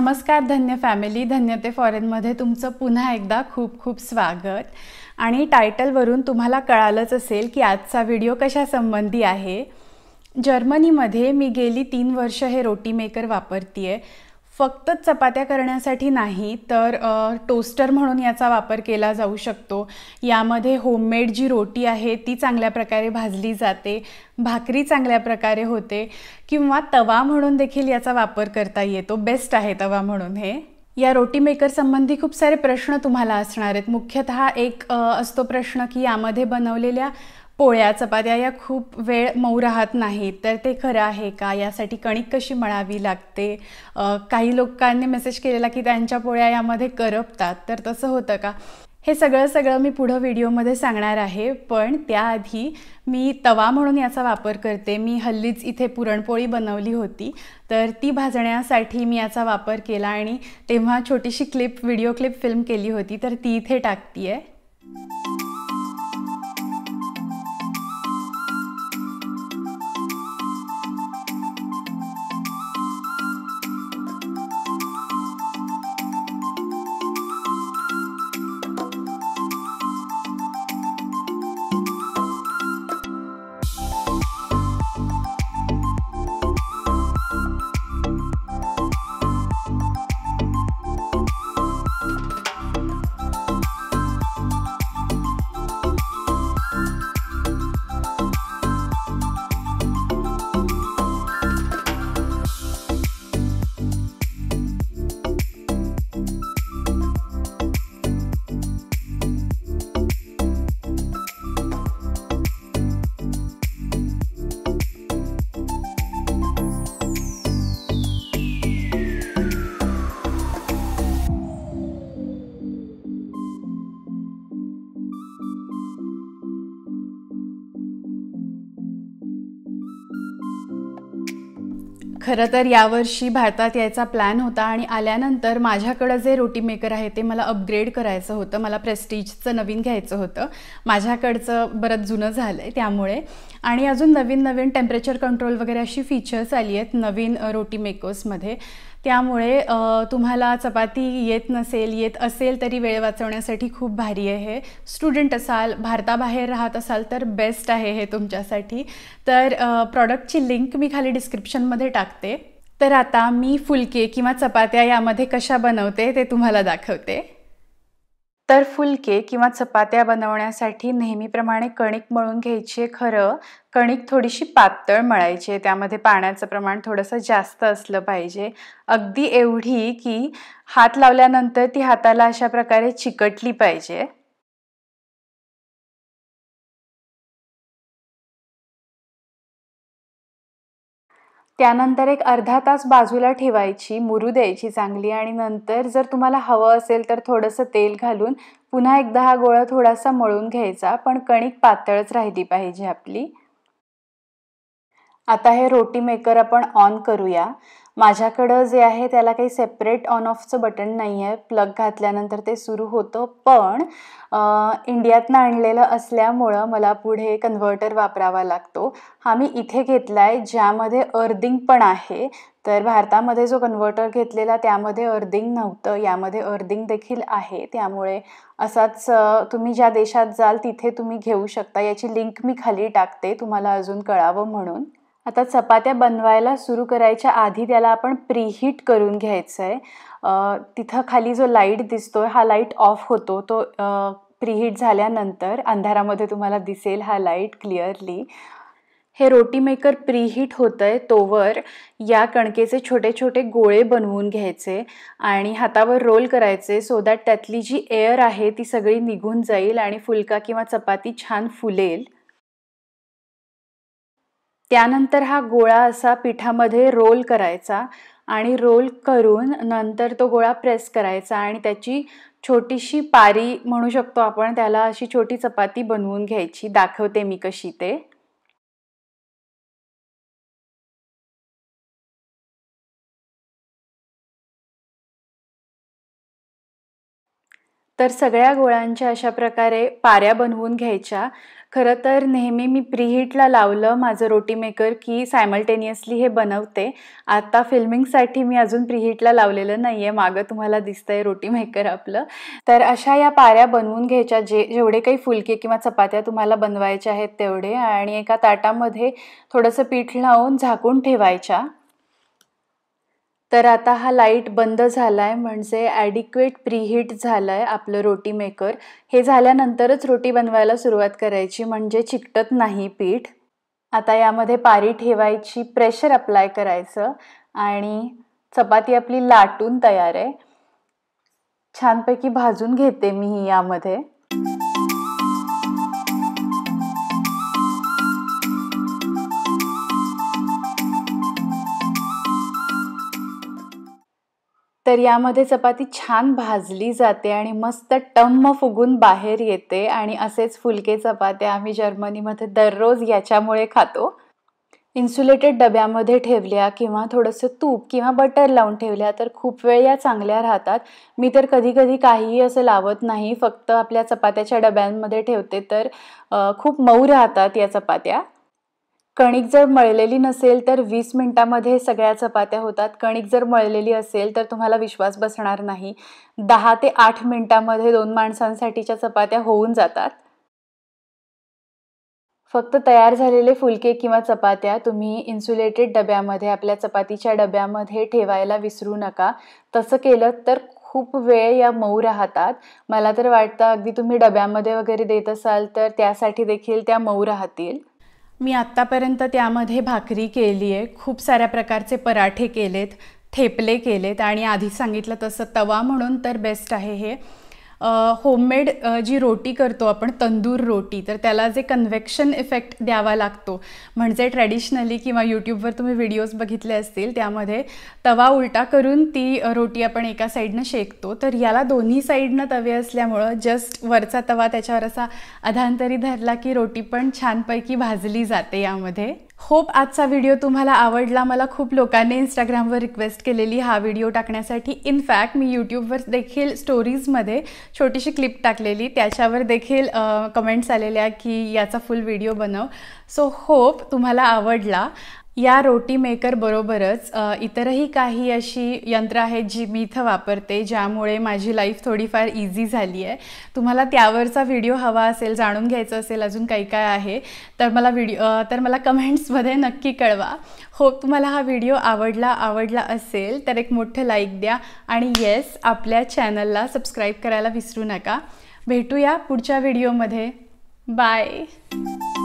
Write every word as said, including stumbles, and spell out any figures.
नमस्कार धन्य फॅमिली, धन्यते फॉरेनमध्ये तुमचं पुन्हा एकदा खूप खूप स्वागत। आणि टायटलवरून तुम्हाला कळालंच असेल की आजचा व्हिडिओ कशासंबंधी आहे। जर्मनीमध्ये मी गेली तीन वर्ष हे रोटी मेकर वापरतेय। फक्त चपात्या करण्यासाठी नाही तर टोस्टर म्हणून याचा वापर केला जाऊ शकतो। यामध्ये होममेड जी रोटी आहे ती चांगल्या प्रकारे भाजली जाते, भाकरी चांगल्या प्रकारे होते, किंवा तवा म्हणून देखील याचा वापर करता येतो। बेस्ट आहे तवा म्हणून हे। या रोटी मेकर संबंधी खूप सारे प्रश्न तुम्हाला असणार आहेत। मुख्यतः एक असतो प्रश्न की यामध्ये बनवलेल्या पोळ्या चपात्या या खूप वेळ मऊ राहत नाहीत, तर ते खरं आहे का? यासाठी कणिक कशी मळावी लागते? काही लोकांनी मेसेज केलेला की त्यांच्या पोळ्या यामध्ये करपतात, तर तसं होतं का? हे सगळं सगळं मी पुढे व्हिडिओमध्ये सांगणार आहे। पण त्याआधी मी तवा म्हणून याचा वापर करते। मी हल्लीच इथे पुरणपोळी बनवली होती, तर ती भाजण्यासाठी मी याचा वापर केला आणि तेव्हा छोटीशी क्लिप व्हिडिओ क्लिप फिल्म केली होती, तर ती इथे टाकतीये। खरं तर यावर्षी भारतात यायचा प्लॅन होता आणि आल्यानंतर माझ्याकडे जे रोटी मेकर आहे ते मला अपग्रेड करायचं होतं। मला प्रेस्टीजचं नवीन घ्यायचं होतं। माझ्याकडचं बरंच जुनं झालंय त्यामुळे, आणि अजून नवीन नवीन टेम्परेचर कंट्रोल वगैरे अशी फीचर्स आली आहेत नवीन रोटी मेकर्समध्ये। त्यामुळे तुम्हाला चपाती येत नसेल, येत असेल तरी वेळ वाचवण्यासाठी खूप भारी आहे हे। स्टुडंट असाल, भारताबाहेर राहत असाल तर बेस्ट आहे हे तुमच्यासाठी। तर प्रॉडक्टची लिंक मी खाली डिस्क्रिप्शनमध्ये टाकते। तर आता मी फुलके किंवा चपात्या यामध्ये कशा बनवते ते तुम्हाला दाखवते। तर फुलके किंवा चपात्या बनवण्यासाठी नेहमीप्रमाणे कणिक मळून घ्यायची आहे। खरं कणिक थोडीशी पातळ मळायची आहे, त्यामध्ये पाण्याचं प्रमाण थोडंसं जास्त असलं पाहिजे। अगदी एवढी की हात लावल्यानंतर ती हाताला अशा प्रकारे चिकटली पाहिजे। त्यानंतर एक अर्धा तास बाजूला ठेवायची, मुरू द्यायची चांगली, आणि नंतर जर तुम्हाला हवं असेल तर थोडंसं तेल घालून पुन्हा एकदा हा गोळा थोडासा मळून घ्यायचा, पण कणिक पातळच राहिली पाहिजे आपली। आता हे रोटी मेकर आपण ऑन करूया। माझ्याकडे जे आहे त्याला काही सेपरेट ऑन ऑफचं बटन नाही आहे, प्लग घातल्यानंतर ते सुरू होतं। पण इंडियातनं आणलेलं असल्यामुळं मला पुढे कन्व्हर्टर वापरावा लागतो। हा मी इथे घेतलाय ज्यामध्ये अर्थिंग पण आहे। तर भारतामध्ये जो कन्व्हर्टर घेतलेला त्यामध्ये अर्थिंग नव्हतं, यामध्ये अर्थिंग देखील आहे। त्यामुळे असाच तुम्ही ज्या देशात जाल तिथे तुम्ही घेऊ शकता। याची लिंक मी खाली टाकते तुम्हाला अजून कळावं म्हणून। आता चपात्या बनवायला सुरू करायच्या आधी त्याला आपण प्रीहीट करून घ्यायचं आहे। तिथं खाली जो लाईट दिसतोय हा लाईट ऑफ होतो, तो प्रीहीट झाल्यानंतर अंधारामध्ये तुम्हाला दिसेल हा लाईट क्लिअरली। हे रोटी मेकर प्रीहीट होतंय तोवर या कणकेचे छोटे छोटे गोळे बनवून घ्यायचे आणि हातावर रोल करायचे, सो दॅट त्यातली जी एअर आहे ती सगळी निघून जाईल आणि फुलका किंवा चपाती छान फुलेल। त्यानंतर हा गोळा असा पिठामध्ये रोल करायचा आणि रोल करून नंतर तो गोळा प्रेस करायचा आणि त्याची छोटीशी पारी म्हणू शकतो आपण त्याला, अशी छोटी चपाती बनवून घ्यायची। दाखवते मी कशी ते। तर सगळ्या गोळ्यांच्या अशा प्रकारे पाऱ्या बनवून घ्यायच्या। खरं तर नेहमी मी प्रीहीटला लावलं माझं रोटी मेकर की सायमल्टेनियसली हे बनवते। आता फिल्मिंगसाठी मी अजून प्रीहीटला लावलेलं नाहीये, मागं तुम्हाला दिसतंय रोटी मेकर आपलं। तर अशा या पाऱ्या बनवून घ्यायच्या, जे जेवढे काही फुलके किंवा चपात्या तुम्हाला बनवायच्या आहेत तेवढे, आणि एका ताटामध्ये थोडंसं पीठ लावून झाकून ठेवायच्या। तर आता हा लाईट बंद झालाय, म्हणजे ॲडिक्वेट प्रीहीट झालंय आपलं रोटी मेकर। हे झाल्यानंतरच रोटी बनवायला सुरुवात करायची, म्हणजे चिकटत नाही पीठ। आता यामध्ये पारी ठेवायची, प्रेशर अप्लाय करायचं आणि चपाती आपली लाटून तयार आहे। छानपैकी भाजून घेते मी ही यामध्ये। तर यामध्ये चपाती छान भाजली जाते आणि मस्त टम्म फुगून बाहेर येते, आणि असेच फुलके चपात्या आम्ही जर्मनीमध्ये दररोज याच्यामुळे खातो। इन्सुलेटेड डब्यामध्ये ठेवल्या किंवा थोडंसं तूप किंवा बटर लावून ठेवल्या तर खूप वेळ या चांगल्या राहतात। मी तर कधी कधी काहीही असं लावत नाही, फक्त आपल्या चपात्याच्या डब्यांमध्ये ठेवते, तर खूप मऊ राहतात या चपात्या। कणिक जर मळलेली नसेल तर वीस मिनिटांमध्ये सगळ्या चपात्या होतात। कणिक जर मळलेली असेल तर तुम्हाला विश्वास बसणार नाही, दहा ते आठ मिनिटांमध्ये दोन माणसांसाठीच्या चपात्या होऊन जातात। फक्त तयार झालेले फुलके किंवा चपात्या तुम्ही इन्सुलेटेड डब्यामध्ये, आपल्या चपातीच्या डब्यामध्ये ठेवायला विसरू नका। तसं केलं तर खूप वेळ या मऊ राहतात। मला तर वाटतं अगदी तुम्ही डब्यामध्ये वगैरे देत असाल तर त्यासाठी देखील त्या मऊ राहतील। मी आत्तापर्यंत त्यामध्ये भाकरी केली आहे, खूप साऱ्या प्रकारचे पराठे केलेत, थेपले केलेत, आणि आधी सांगितलं तसं तवा म्हणून तर बेस्ट आहे हे। होममेड जी रोटी करतो आपण, तंदूर रोटी, तर त्याला जे कन्व्हेक्शन इफेक्ट द्यावा लागतो, म्हणजे ट्रॅडिशनली किंवा यूट्यूबवर तुम्ही व्हिडिओज बघितले असतील, त्यामध्ये तवा उलटा करून ती रोटी आपण एका साईडनं शेकतो। तर याला दोन्ही साईडनं तवे असल्यामुळं जस्ट वरचा तवा त्याच्यावर असा अधांतरी धरला की रोटी पण छानपैकी भाजली जाते यामध्ये। होप आजचा व्हिडिओ तुम्हाला आवडला। मला खूप लोकांनी इंस्टाग्रामवर रिक्वेस्ट केलेली हा व्हिडिओ टाकण्यासाठी। इनफॅक्ट मी यूट्यूबवर देखील स्टोरीजमध्ये छोटीशी क्लिप टाकलेली, त्याच्यावर देखील कमेंट्स आलेल्या की याचा फुल व्हिडिओ बनव। सो होप तुम्हाला आवडला। या रोटी मेकर बरोबरच इतरही काही अशी यंत्र आहेत जी मी इथं वापरते, ज्यामुळे माझी लाईफ थोडीफार इझी झाली आहे। तुम्हाला त्यावरचा व्हिडिओ हवा असेल, जाणून घ्यायचं असेल अजून काही काय आहे, तर मला व्हिडिओ तर मला कमेंट्समध्ये नक्की कळवा। होप तुम्हाला हा व्हिडिओ आवडला आवडला असेल तर एक मोठं लाईक द्या, आणि येस, आपल्या चॅनलला सबस्क्राईब करायला विसरू नका। भेटूया पुढच्या व्हिडिओमध्ये। बाय।